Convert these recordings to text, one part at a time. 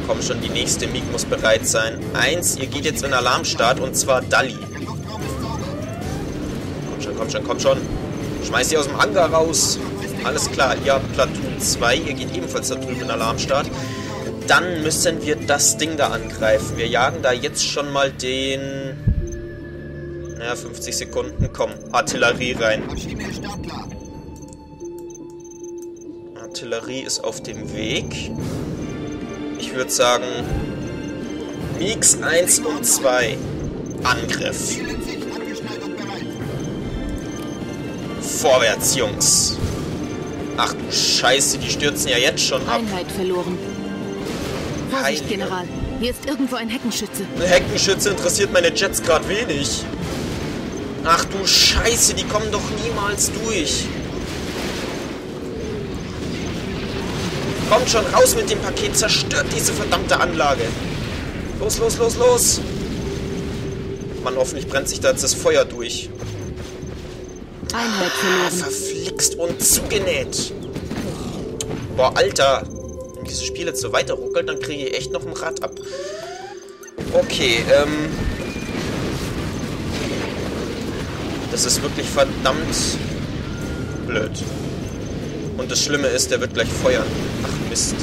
Komm schon, die nächste MiG muss bereit sein. 1, ihr geht jetzt in Alarmstart und zwar Dalli. Komm schon, komm schon, komm schon. Schmeißt sie aus dem Hangar raus. Alles klar, ihr habt Platoon 2, ihr geht ebenfalls da drüben in Alarmstart. Dann müssen wir das Ding da angreifen. Wir jagen da jetzt schon mal den... Naja, 50 Sekunden. Komm, Artillerie rein. Artillerie ist auf dem Weg. Ich würde sagen... MiGs 1 und 2. Angriff. Vorwärts, Jungs. Ach du Scheiße, die stürzen ja jetzt schon ab. Einheit verloren. Vorsicht, General. Hier ist irgendwo ein Heckenschütze. Eine Heckenschütze interessiert meine Jets gerade wenig. Ach du Scheiße, die kommen doch niemals durch. Kommt schon raus mit dem Paket, zerstört diese verdammte Anlage. Los, los, los, los. Mann, hoffentlich brennt sich da jetzt das Feuer durch. Einheit verloren. Verflixt und zugenäht. Boah, Alter. Wenn dieses Spiel jetzt so weiter ruckelt, dann kriege ich echt noch ein Rad ab. Okay, das ist wirklich verdammt blöd. Und das Schlimme ist, der wird gleich feuern. Ach, Mist.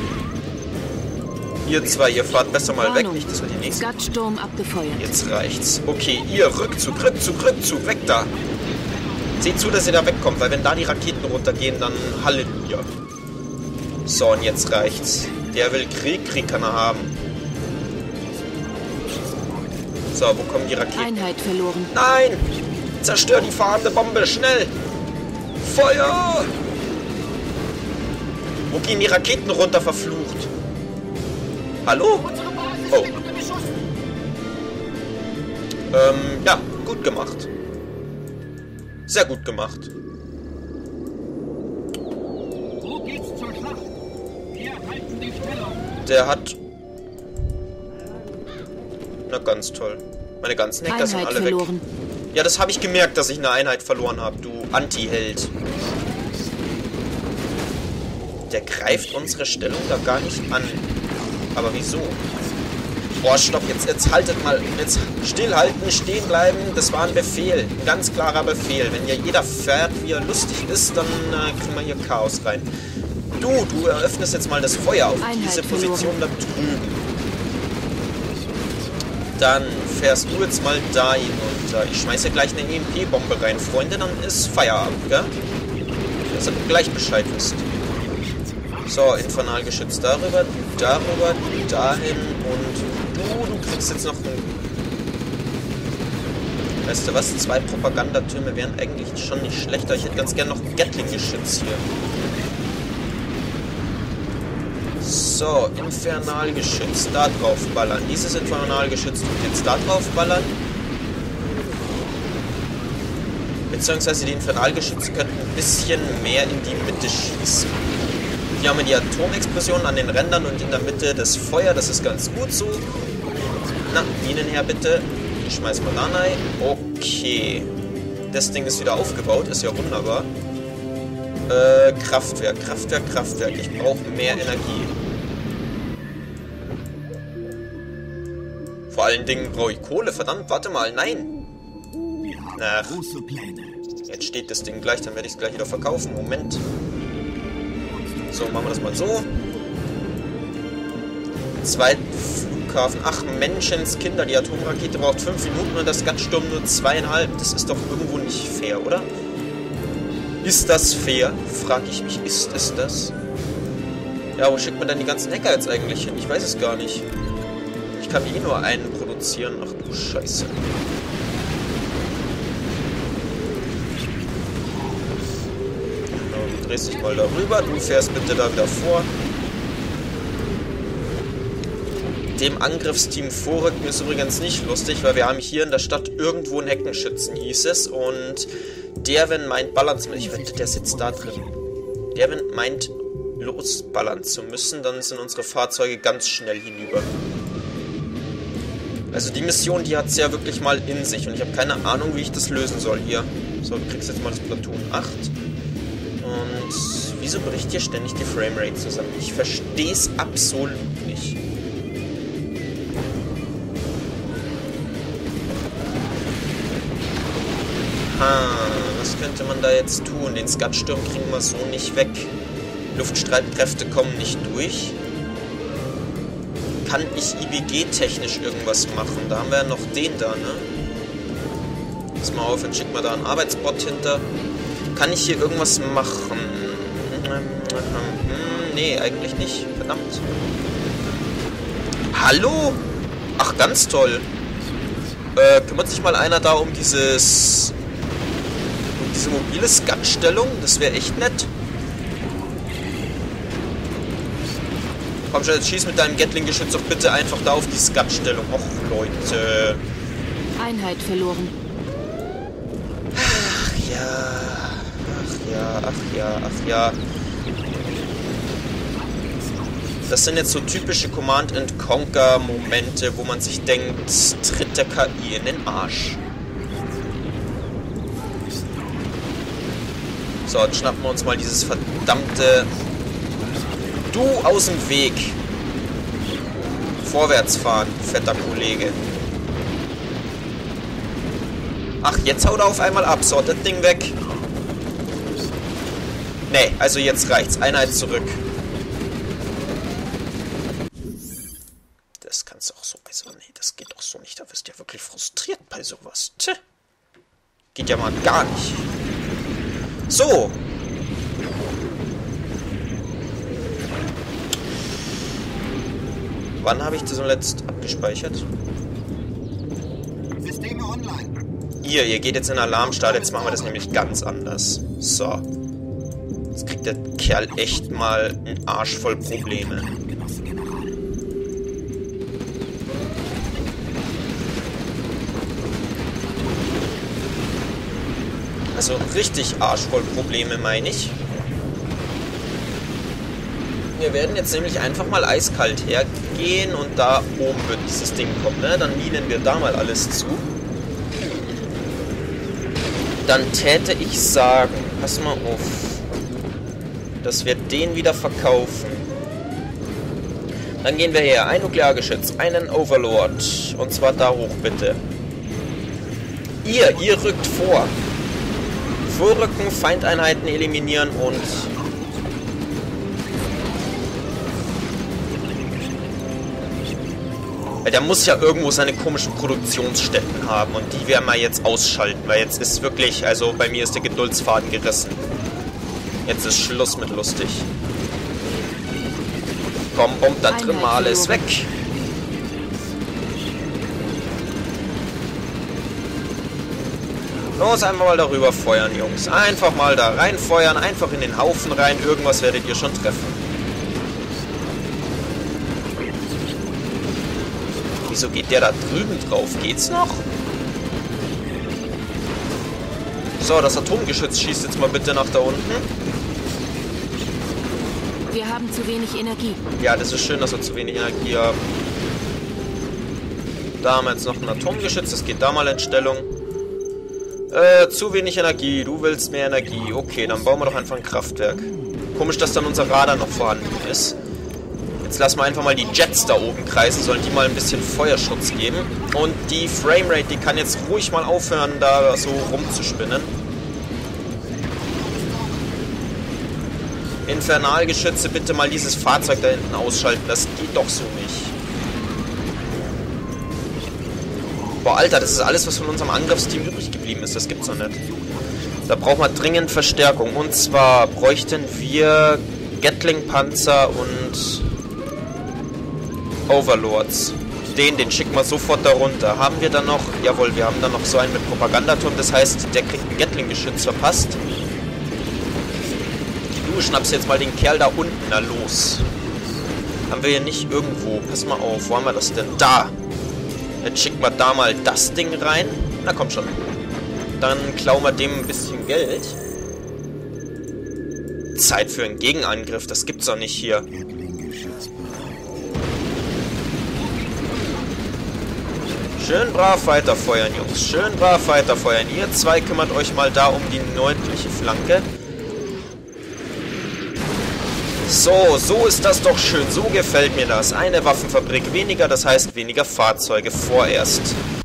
Ihr zwei, ihr fahrt besser mal weg, nicht, dass wir die nächsten... Skattsturm abgefeuert. Jetzt reicht's. Okay, ihr, Rückzug, Rückzug, Rückzug, weg da. Seht zu, dass ihr da wegkommt, weil wenn da die Raketen runtergehen, dann Halleluja. So, und jetzt reicht's. Der will Krieg, Krieg kann er haben. So, wo kommen die Raketen? Einheit verloren. Nein! Zerstör die fahrende Bombe, schnell! Feuer! Wo gehen die Raketen runter, verflucht? Hallo? Oh. Ja, gut gemacht. Sehr gut gemacht. Wo geht's zur Schlacht? Wir halten die Stellung. Der hat... Na, ganz toll. Meine ganzen Hacker sind alle verloren. Weg. Ja, das habe ich gemerkt, dass ich eine Einheit verloren habe, du Anti-Held. Der greift unsere Stellung da gar nicht an. Aber wieso? Boah, stopp, jetzt haltet mal. Jetzt stillhalten, stehen bleiben. Das war ein Befehl. Ein ganz klarer Befehl. Wenn hier jeder fährt, wie er lustig ist, dann kriegen wir hier Chaos rein. Du eröffnest jetzt mal das Feuer auf diese Position da drüben. Dann fährst du jetzt mal da hinunter. Ich schmeiße gleich eine EMP-Bombe rein, Freunde. Dann ist Feierabend, gell? Dass ihr gleich Bescheid wisst. So, Infernalgeschütz darüber, darüber, dahin und du kriegst jetzt noch ein... Weißt du was? 2 Propagandatürme wären eigentlich schon nicht schlechter. Ich hätte ganz gerne noch ein Gatling-Geschütz hier. So, Infernalgeschütz, da drauf ballern. Dieses Infernalgeschütz tut jetzt da drauf ballern. Beziehungsweise die Infernalgeschütze könnten ein bisschen mehr in die Mitte schießen. Hier haben wir die Atomexplosion an den Rändern und in der Mitte das Feuer. Das ist ganz gut so. Na, Minen her bitte. Ich schmeiß mal da rein. Okay. Das Ding ist wieder aufgebaut. Ist ja wunderbar. Kraftwerk, Kraftwerk, Kraftwerk. Ich brauche mehr Energie. Vor allen Dingen brauche ich Kohle. Verdammt, warte mal. Nein. Ach. Jetzt steht das Ding gleich. Dann werde ich es gleich wieder verkaufen. Moment. So, machen wir das mal so. Zweiten Flughafen. Ach, Menschenskinder. Die Atomrakete braucht 5 Minuten und das Skattsturm nur 2,5. Das ist doch irgendwo nicht fair, oder? Ist das fair? Frage ich mich. Ist es das? Ja, wo schickt man denn die ganzen Hacker jetzt eigentlich hin? Ich weiß es gar nicht. Ich kann eh nur einen produzieren. Ach du Scheiße. Du drehst dich mal darüber. Du fährst bitte da wieder vor. Dem Angriffsteam vorrücken ist übrigens nicht lustig, weil wir haben hier in der Stadt irgendwo einen Heckenschützen, hieß es. Und Derwin meint, ballern zu müssen. Ich wette, der sitzt da drin. Derwin meint, losballern zu müssen. Dann sind unsere Fahrzeuge ganz schnell hinüber. Also die Mission, die hat es ja wirklich mal in sich. Und ich habe keine Ahnung, wie ich das lösen soll hier. So, du kriegst jetzt mal das Platoon 8. Und wieso bricht hier ständig die Framerate zusammen? Ich verstehe es absolut nicht. Was könnte man da jetzt tun? Den Skatsturm kriegen wir so nicht weg. Luftstreitkräfte kommen nicht durch. Kann ich IBG-technisch irgendwas machen? Da haben wir ja noch den da, ne? Pass mal auf, dann schicken wir da einen Arbeitsbot hinter. Kann ich hier irgendwas machen? Nee, eigentlich nicht. Verdammt. Hallo? Ach, ganz toll. Kümmert sich mal einer da um diese mobile Skatstellung? Das wäre echt nett. Komm schon, jetzt schieß mit deinem Gatling-Geschütz doch bitte einfach da auf die Skatstellung. Och, Leute. Einheit verloren. Ach ja. Ach ja, ach ja, ach ja. Das sind jetzt so typische Command-and-Conquer-Momente, wo man sich denkt, tritt der KI in den Arsch. So, jetzt schnappen wir uns mal dieses verdammte... Du aus dem Weg! Vorwärts fahren, fetter Kollege. Ach, jetzt haut er auf einmal ab. So, das Ding weg. Nee, also jetzt reicht's. Einheit zurück. Das kannst du auch sowieso nicht. Das geht doch so nicht. Da wirst du ja wirklich frustriert bei sowas. Tch. Geht ja mal gar nicht. So. Wann habe ich das zuletzt abgespeichert? Systeme online. Ihr geht jetzt in Alarmstart. Jetzt machen wir das nämlich ganz anders. So. Jetzt kriegt der Kerl echt mal einen Arsch voll Probleme. Also richtig arschvoll Probleme, meine ich. Wir werden jetzt nämlich einfach mal eiskalt hergehen und da oben wird dieses Ding kommen, ne? Dann minen wir da mal alles zu. Dann täte ich sagen, pass mal auf, dass wir den wieder verkaufen. Dann gehen wir her, ein Nukleargeschütz, einen Overlord, und zwar da hoch bitte. Ihr rückt vor. Vorrücken, Feindeinheiten eliminieren und... Der muss ja irgendwo seine komischen Produktionsstätten haben und die werden wir jetzt ausschalten, weil jetzt ist wirklich, also bei mir ist der Geduldsfaden gerissen. Jetzt ist Schluss mit lustig. Komm, bombt da drin mal alles weg. Los, einfach mal darüber feuern, Jungs. Einfach mal da reinfeuern, einfach in den Haufen rein. Irgendwas werdet ihr schon treffen. Wieso geht der da drüben drauf? Geht's noch? So, das Atomgeschütz schießt jetzt mal bitte nach da unten. Wir haben zu wenig Energie. Ja, das ist schön, dass wir zu wenig Energie haben. Da haben wir jetzt noch ein Atomgeschütz. Das geht da mal in Stellung. Zu wenig Energie. Du willst mehr Energie. Okay, dann bauen wir doch einfach ein Kraftwerk. Komisch, dass dann unser Radar noch vorhanden ist. Jetzt lassen wir einfach mal die Jets da oben kreisen. Sollen die mal ein bisschen Feuerschutz geben. Und die Framerate, die kann jetzt ruhig mal aufhören, da so rumzuspinnen. Infernalgeschütze, bitte mal dieses Fahrzeug da hinten ausschalten. Das geht doch so nicht. Boah, Alter, das ist alles, was von unserem Angriffsteam übrig geblieben ist. Das gibt's noch nicht. Da brauchen wir dringend Verstärkung. Und zwar bräuchten wir Gatling-Panzer und Overlords. Den schicken wir sofort da runter. Haben wir dann noch... Jawohl, wir haben dann noch so einen mit Propagandaturm. Das heißt, der kriegt ein Gatling-Geschütz verpasst. Du schnappst jetzt mal den Kerl da unten. Na los. Haben wir hier nicht irgendwo... Pass mal auf, wo haben wir das denn? Da! Jetzt schicken wir da mal das Ding rein. Na komm schon. Dann klauen wir dem ein bisschen Geld. Zeit für einen Gegenangriff. Das gibt's doch nicht hier. Schön brav weiterfeuern, Jungs. Schön brav weiterfeuern. Ihr zwei kümmert euch mal da um die nördliche Flanke. So ist das doch schön. So gefällt mir das. Eine Waffenfabrik weniger, das heißt weniger Fahrzeuge vorerst.